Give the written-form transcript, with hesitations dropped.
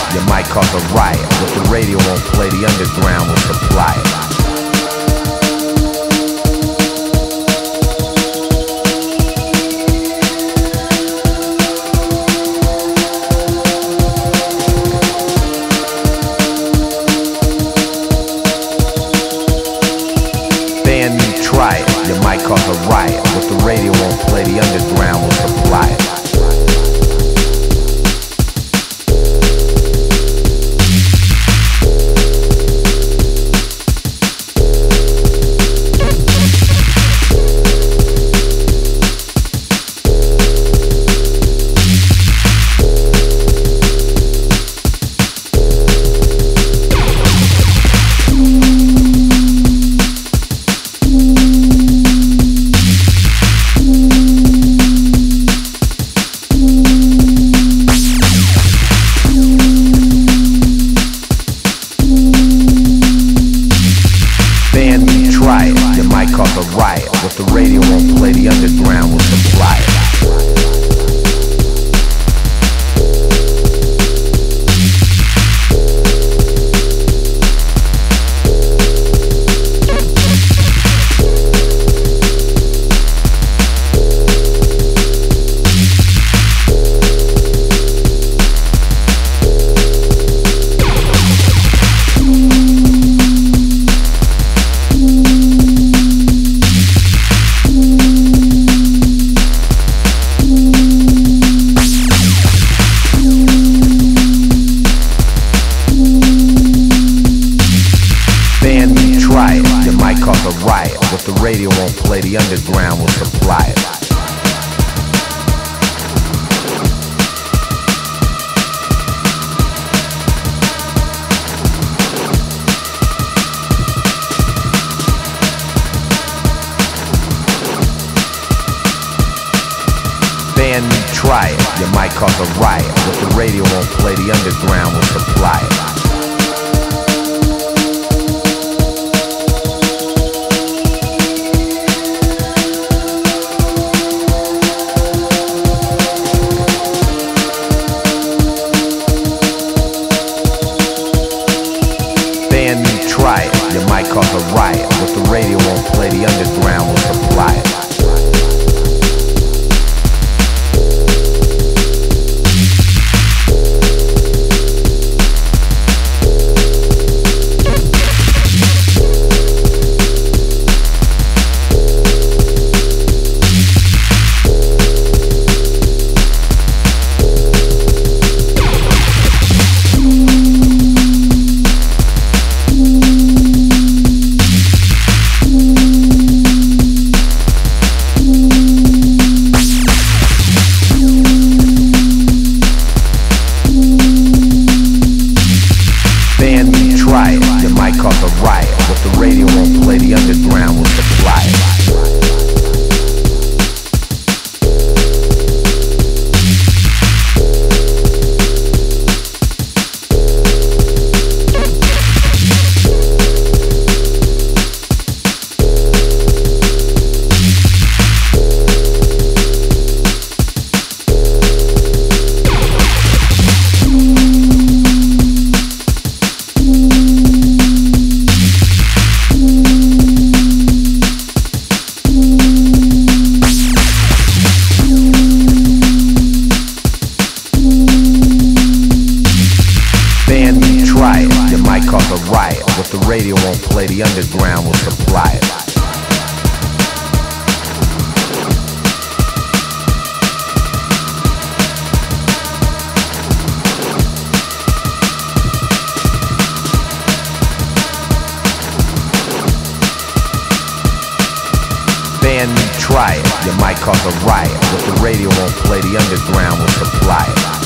you might cause a riot. If the radio won't play, the underground will supply it. Try it, you might cause a riot. If the radio won't play, the underground will supply it. Try it, you might cause a riot. If the radio won't play, the underground will supply it. Try it, you might cause a riot. If the radio won't play, the underground will supply it. Try it, you might cause a riot. If the radio won't play, the underground will supply it. Try it, you might cause a riot. If the radio won't play, the underground will supply it. Try it, you might cause a riot. If the radio won't play, the underground will supply it. Try it, you might cause a riot. If the radio won't play, the underground will supply it. Try it, you might cause a riot. If the radio won't play, the underground will supply it.